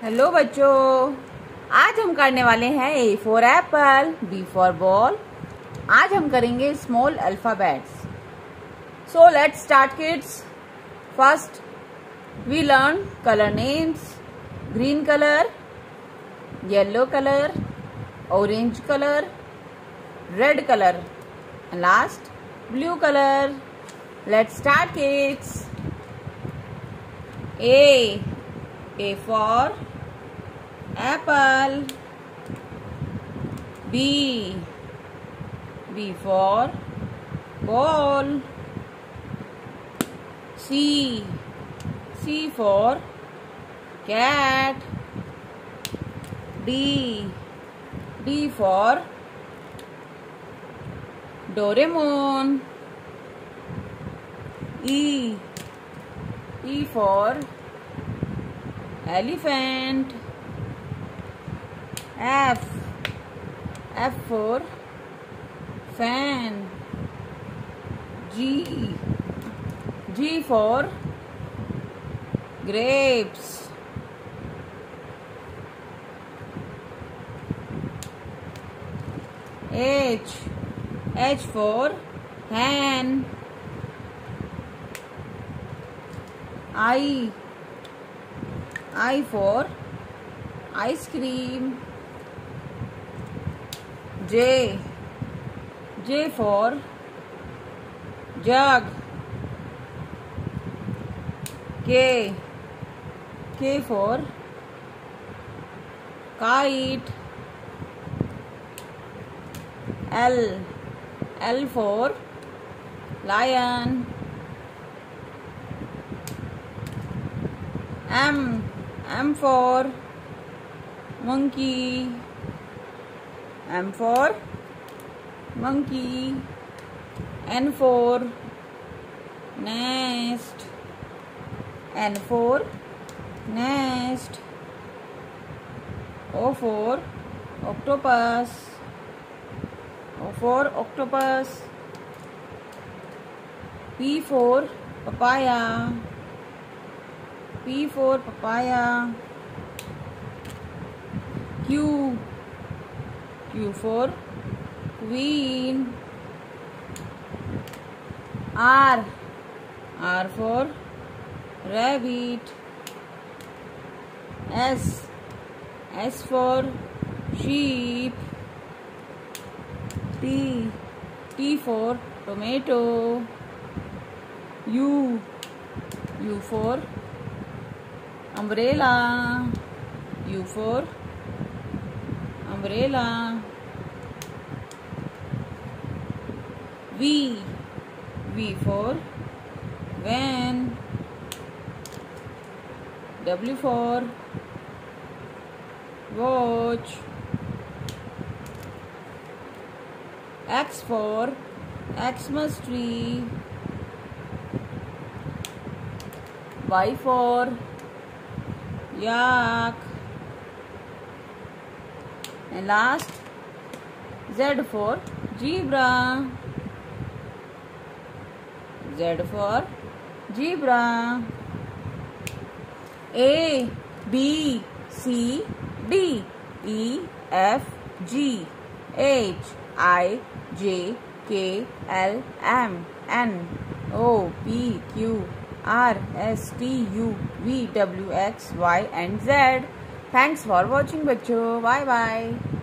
Hello बच्चों, आज हम करने वाले हैं A for apple, B for ball. आज हम करेंगे small alphabets. So let's start kids. First we learn colour names. Green colour, yellow colour, orange colour, red colour and last blue color. Let's start kids. A for apple. B for ball. C for cat. D for Doraemon. E for elephant. F for fan. G for grapes. H for hen. I for ice cream. J for jug. K for kite. L for lion. M for monkey. M for monkey. N for nest. N for nest. O for octopus. O for octopus. P for papaya. P for papaya. Q for queen. R for rabbit. S for sheep. T for tomato. U for umbrella. U for umbrella. V for van. W for watch. X for Xmas tree. Y for yak. And last Z for zebra. Z for zebra. A B C D E F G H I J K L M N O P Q R S T U V W X Y and Z. Thanks for watching बच्चों. Bye bye.